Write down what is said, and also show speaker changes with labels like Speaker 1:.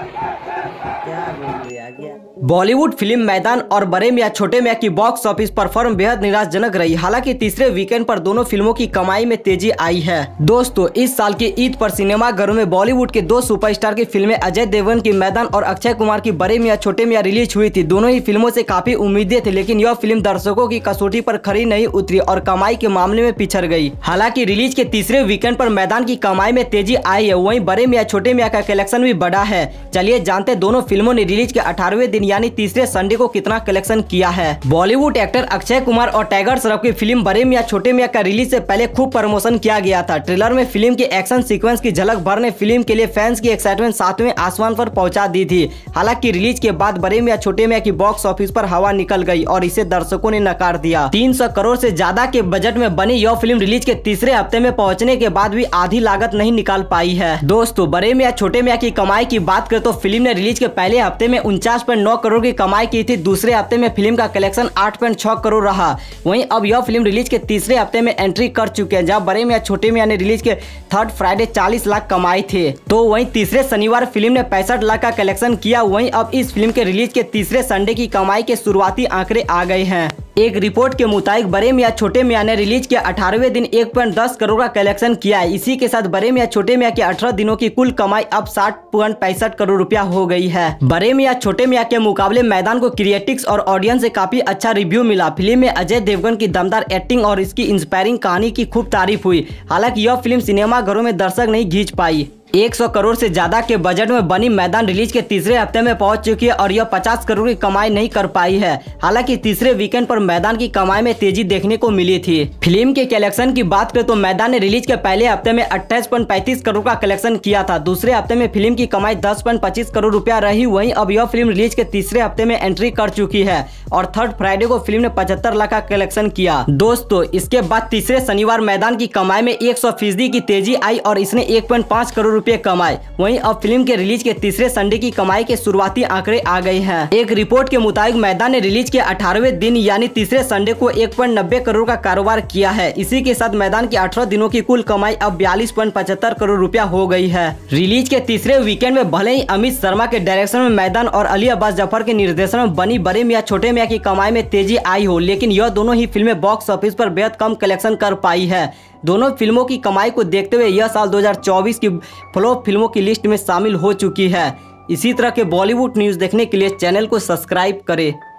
Speaker 1: Bollywood film मैदान और बड़े मियां छोटे मियां की बॉक्स ऑफिस परफॉर्म बेहद निराशाजनक रही। हालांकि तीसरे वीकेंड पर दोनों फिल्मों की कमाई में तेजी आई है। दोस्तों, इस साल की ईद पर सिनेमाघरों में बॉलीवुड के दो सुपरस्टार की फिल्में अजय देवगन की मैदान और अक्षय कुमार की बड़े मियां छोटे मियां रिलीज हुई थी। दोनों ही फिल्मों से काफी उम्मीदें थी, लेकिन यह फिल्म दर्शकों की कसौटी पर खरी नहीं उतरी और कमाई के मामले में पिछड़ गई। हालांकि रिलीज के तीसरे वीकेंड पर मैदान की कमाई में तेजी आई है, वहीं बड़े मियां छोटे मियां का कलेक्शन भी बढ़ा है। चलिए जानते दोनों फिल्मों ने रिलीज के 18वें दिन यानी तीसरे संडे को कितना कलेक्शन किया है। बॉलीवुड एक्टर अक्षय कुमार और टाइगर श्रॉफ की फिल्म बड़े मियां छोटे मियां का रिलीज से पहले खूब प्रमोशन किया गया था। ट्रेलर में फिल्म के एक्शन सीक्वेंस की झलक भर ने फिल्म के लिए फैंस की एक्साइटमेंट सातवें आसमान पर पहुंचा दी थी। हालांकि रिलीज के बाद बड़े मियां छोटे मियां की बॉक्स ऑफिस पर हवा निकल गई और इसे दर्शकों ने नकार दिया। 300 करोड़ से ज्यादा के बजट में बनी यह फिल्म रिलीज के तीसरे हफ्ते में पहुंचने के बाद भी आधी लागत नहीं निकाल पाई है। दोस्तों, बड़े मियां छोटे मियां की कमाई की बात करें तो फिल्म ने रिलीज के पहले हफ्ते में 49.9 करोड़ की कमाई की थी। दूसरे हफ्ते में फिल्म का कलेक्शन 8.6 करोड़ रहा। वहीं अब यह फिल्म रिलीज के तीसरे हफ्ते में एंट्री कर चुके हैं, जहां बड़े मियां छोटे मियां ने रिलीज के थर्ड फ्राइडे 40 लाख कमाए थे, तो वहीं तीसरे शनिवार फिल्म ने 65 लाख का कलेक्शन किया। वहीं अब इस फिल्म के रिलीज के तीसरे संडे की कमाई के शुरुआती आंकड़े आ गए हैं। एक रिपोर्ट के मुताबिक बड़े मियां छोटे मियां ने रिलीज के 18वें दिन 1.10 करोड़ का कलेक्शन किया है। इसी के साथ बड़े मियां छोटे मियां के 18 दिनों की कुल कमाई अब 60.65 करोड़ रुपया हो गई है। बड़े मियां छोटे मियां के मुकाबले मैदान को क्रिटिक्स और ऑडियंस से काफी अच्छा रिव्यू मिला। फिल्म में अजय देवगन की दमदार एक्टिंग और इसकी इंस्पायरिंग कहानी की खूब तारीफ हुई। हालांकि यह फिल्म सिनेमाघरों में दर्शक नहीं खींच पाई। 100 करोड़ से ज्यादा के बजट में बनी मैदान रिलीज के तीसरे हफ्ते में पहुंच चुकी है और यह 50 करोड़ की कमाई नहीं कर पाई है। हालांकि तीसरे वीकेंड पर मैदान की कमाई में तेजी देखने को मिली थी। फिल्म के कलेक्शन की बात करें तो मैदान ने रिलीज के पहले हफ्ते में 28.35 करोड़ का कलेक्शन किया था। दूसरे हफ्ते में फिल्म की कमाई 10.25 करोड़ रुपया रही। वहीं अब यह फिल्म रिलीज के तीसरे हफ्ते में एंट्री कर चुकी है और थर्ड फ्राइडे को फिल्म ने 75 लाख का कलेक्शन किया। दोस्तों, इसके बाद तीसरे शनिवार मैदान की कमाई में 100% की तेजी आई और इसने 1.5 करोड़ रुपए कमाए। वहीं अब फिल्म के रिलीज के तीसरे संडे की कमाई के शुरुआती आंकड़े आ गए हैं। एक रिपोर्ट के मुताबिक मैदान ने रिलीज के 18वें दिन यानी तीसरे संडे को 1.90 करोड़ का कारोबार किया है। इसी के साथ मैदान के 18 दिनों की कुल कमाई अब 42.75 करोड़ रुपया हो गई है। रिलीज के तीसरे वीकेंड में भले ही अमित शर्मा के डायरेक्शन में मैदान और अली अब्बास जफर के निर्देशन में बनी बड़े मियां छोटे मियां की कमाई में तेजी आई हो, लेकिन यह दोनों ही फिल्में बॉक्स ऑफिस पर बेहद कम कलेक्शन कर पाई है। दोनों फिल्मों की कमाई को देखते हुए यह साल 2024 की फ्लॉप फिल्मों की लिस्ट में शामिल हो चुकी है। इसी तरह के बॉलीवुड न्यूज़ देखने के लिए चैनल को सब्सक्राइब करें।